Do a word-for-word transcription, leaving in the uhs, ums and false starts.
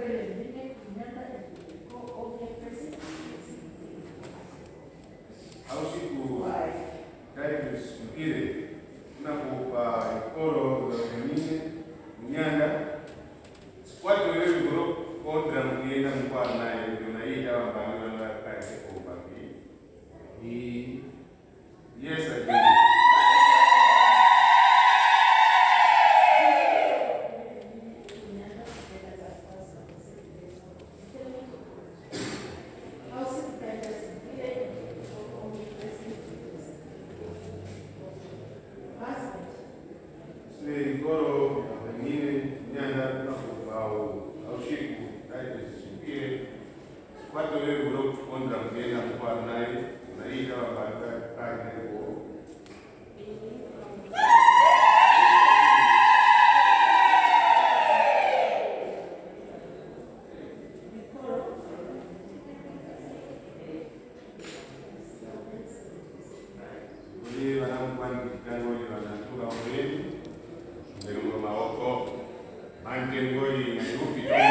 Au siku Titus Mpile tunapopa ikoro za wengine mnyanda watu wewe group kontra mkienda mkwa naye tunaita wabanga na kazi kwa papi hii yes I do. Ikoro wengine nyanda tunapopa au siku Titus Mpile watu wewe group kontra mkienda mkwa naye tunaita wabanga kazi kwa Mantengo y